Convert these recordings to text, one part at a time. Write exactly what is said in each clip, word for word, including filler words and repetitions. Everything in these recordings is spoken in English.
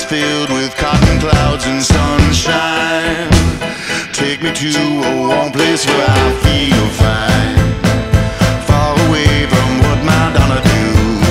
filled with cotton clouds and sunshine. Take me to a warm place where I feel fine, far away from what my Donna do.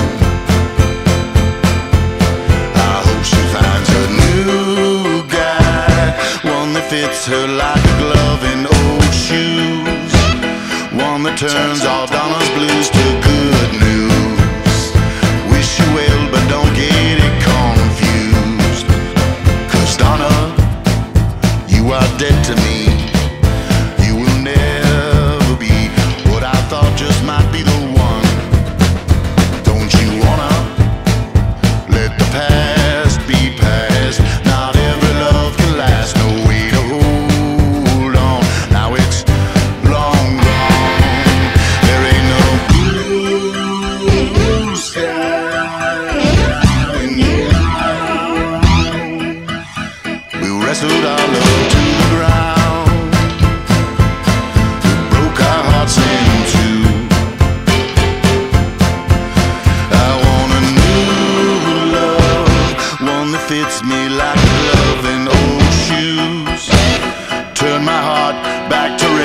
I hope she finds a new guy, one that fits her like a glove in old shoes, one that turns all Donna's blues to good news. Wish you well, but don't get it confused, 'cause Donna, you are dead to me. You will never be what I thought just might be the one. Don't you wanna let the past be past? Not every love can last, no way to hold on. Now it's long gone. There ain't no blue sky in you. We wrestled our love to the ground, broke our hearts in two. I want a new love, one that fits me like a glove in old shoes. Turn my heart back to